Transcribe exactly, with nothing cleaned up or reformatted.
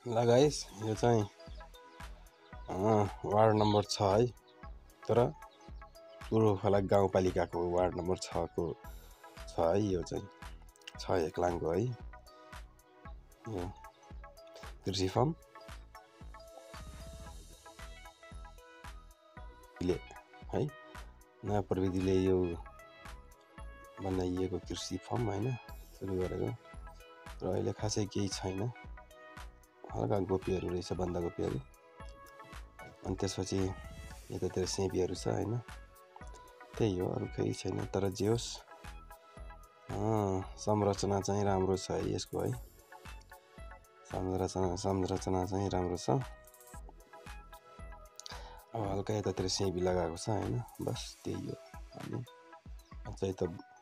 ल गाइस, यो चाहिँ वार्ड नम्बर छ है, तर पूर्वखोला गाउँपालिकाको वार्ड नम्बर छ को छ है। यो चाहिँ छ हेक्लाङको है, यो कृषि फर्म है, नयाँ प्रविधिले यो बनाइएको कृषि फर्म होइन सुरु गरेको। र अहिले खासै केही छैन, हल्का गोपीहरू रहेछ, बन्दागोपीहरू, अनि त्यसपछि यतातिर सेपीहरू छ होइन, त्यही हो, अरू केही छैन। तर जे होस्, संरचना चाहिँ राम्रो छ है यसको है, संरचना संरचना चाहिँ राम्रो छ। अब हल्का यतातिर सेपी लगाएको छ होइन, बस त्यही हो। अनि अझै त